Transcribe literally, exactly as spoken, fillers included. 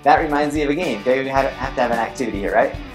That reminds me of a game. Okay, we have have to have an activity here, right?